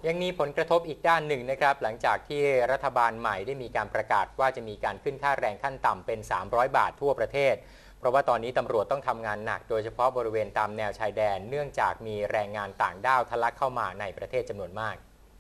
ยังมีผลกระทบอีกด้านหนึ่งนะครับหลังจากที่รัฐบาลใหม่ได้มีการประกาศว่าจะมีการขึ้นค่าแรงขั้นต่ำเป็น300 บาททั่วประเทศเพราะว่าตอนนี้ตำรวจต้องทำงานหนักโดยเฉพาะบริเวณตามแนวชายแดนเนื่องจากมีแรงงานต่างด้าวทะลักเข้ามาในประเทศจำนวนมาก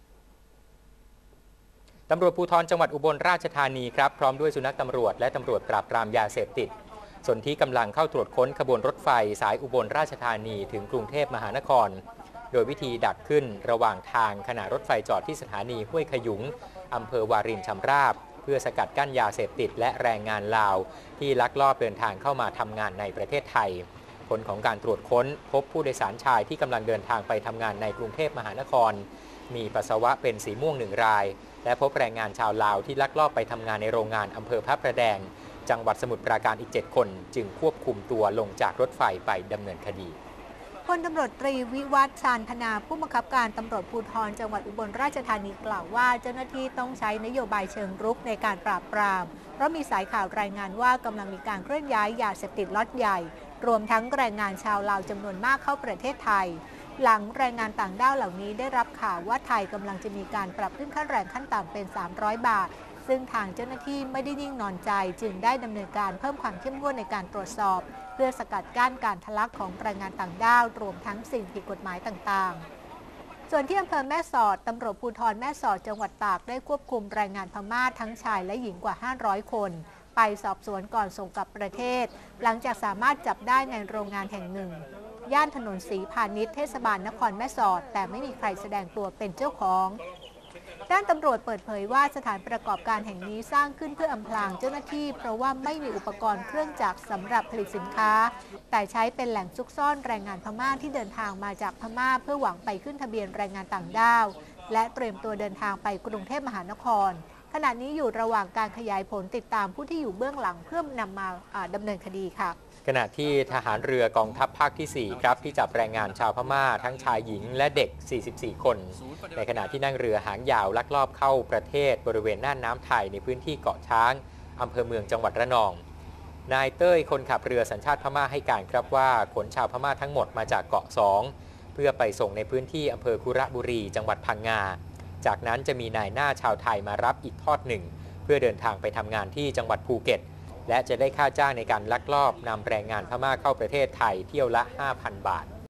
ตำรวจภูธรจังหวัดอุบลราชธานีครับพร้อมด้วยสุนัขตำรวจและตำรวจปราบปรามยาเสพติดส่วนที่กำลังเข้าตรวจค้นขบวนรถไฟสายอุบลราชธานีถึงกรุงเทพมหานครโดยวิธีดักขึ้นระหว่างทางขณะรถไฟจอดที่สถานีห้วยขยุงอำเภอวารินชำราบเพื่อสกัดกั้นยาเสพติดและแรงงานลาวที่ลักลอบเดินทางเข้ามาทำงานในประเทศไทยผลของการตรวจค้นพบผู้โดยสารชายที่กำลังเดินทางไปทำงานในกรุงเทพมหานครมีปัสสาวะเป็นสีม่วง1 รายและพบแรงงานชาวลาวที่ลักลอบไปทำงานในโรงงานอำเภอพระประแดงจังหวัดสมุทรปราการอีก7 คนจึงควบคุมตัวลงจากรถไฟไปดำเนินคดีพลตำรวจตรีวิวัฒน์ชาญพนาผู้บังคับการตำรวจภูธรจังหวัดอุบลราชธานีกล่าวว่าเจ้าหน้าที่ต้องใช้นโยบายเชิงรุกในการปราบปรามเพราะมีสายข่าวรายงานว่ากำลังมีการเคลื่อนย้ายยาเสพติดล็อตใหญ่รวมทั้งแรงงานชาวลาวจำนวนมากเข้าประเทศไทยหลังแรงงานต่างด้าวเหล่านี้ได้รับข่าวว่าไทยกำลังจะมีการปรับขึ้นค่าแรงขั้นต่ำเป็น300 บาทซึ่งทางเจ้าหน้าที่ไม่ได้นิ่งนอนใจจึงได้ดำเนินการเพิ่มความเข้มงวดในการตรวจสอบเพื่อสกัดกั้นการทะลักของแรงงานต่างด้าวรวมทั้งสิ่งผิดกฎหมายต่างๆส่วนที่อำเภอแม่สอดตำรวจภูธรแม่สอดจังหวัดตากได้ควบคุมแรงงานพม่าทั้งชายและหญิงกว่า500 คนไปสอบสวนก่อนส่งกลับประเทศหลังจากสามารถจับได้ในโรงงานแห่งหนึ่งย่านถนนศรีพาณิชย์เทศบาลนครแม่สอดแต่ไม่มีใครแสดงตัวเป็นเจ้าของด้านตำรวจเปิดเผยว่าสถานประกอบการแห่งนี้สร้างขึ้นเพื่ออำพรางเจ้าหน้าที่เพราะว่าไม่มีอุปกรณ์เครื่องจักรสำหรับผลิตสินค้าแต่ใช้เป็นแหล่งซุกซ่อนแรงงานพม่าที่เดินทางมาจากพม่าเพื่อหวังไปขึ้นทะเบียนแรงงานต่างด้าวและเตรียมตัวเดินทางไปกรุงเทพมหานครขณะนี้อยู่ระหว่างการขยายผลติดตามผู้ที่อยู่เบื้องหลังเพื่อนำมาดำเนินคดีค่ะขณะที่ทหารเรือกองทัพภาคที่ 4 ครับที่จับแรงงานชาวพม่าทั้งชายหญิงและเด็ก 44 คนในขณะที่นั่งเรือหางยาวลักลอบเข้าประเทศบริเวณน่านน้ำไทยในพื้นที่เกาะช้างอำเภอเมืองจังหวัดระนองนายเต้ยคนขับเรือสัญชาติพม่าให้การครับว่าขนชาวพม่าทั้งหมดมาจากเกาะ2เพื่อไปส่งในพื้นที่อำเภอคุระบุรีจังหวัดพังงาจากนั้นจะมีนายหน้าชาวไทยมารับอีกทอดหนึ่งเพื่อเดินทางไปทำงานที่จังหวัดภูเก็ตและจะได้ค่าจ้างในการลักลอบนำแรงงานพม่าเข้าประเทศไทยเที่ยวละ 5,000 บาท